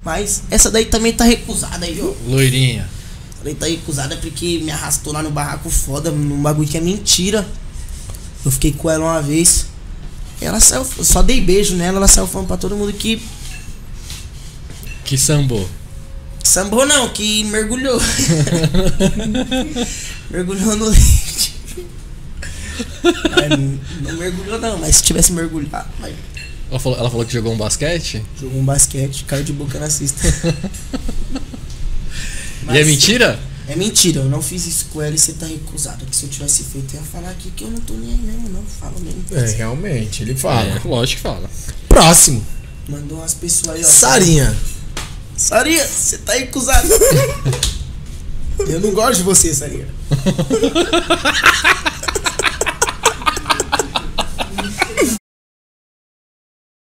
Mas essa daí também tá recusada aí, viu? Loirinha. Essa daí tá recusada porque me arrastou lá no barraco foda, num bagulho que é mentira. Eu fiquei com ela uma vez. Ela saiu, eu só dei beijo nela, ela saiu falando pra todo mundo que. Que sambou. Sambou não, que mergulhou. Mergulhou no leite. Não mergulhou não, mas se tivesse mergulhado. Mas... Ela falou que jogou um basquete? Jogou um basquete, caiu de boca na cesta. E é mentira? É mentira, eu não fiz isso com ela e você tá recusado. Que se eu tivesse feito, eu ia falar aqui que eu não tô nem aí mesmo, não. Falo mesmo. É, realmente, ele fala. É, lógico que fala. Próximo. Mandou umas pessoas aí, ó. Sarinha. Sarinha, você tá recusado. Eu não gosto de você, Sarinha.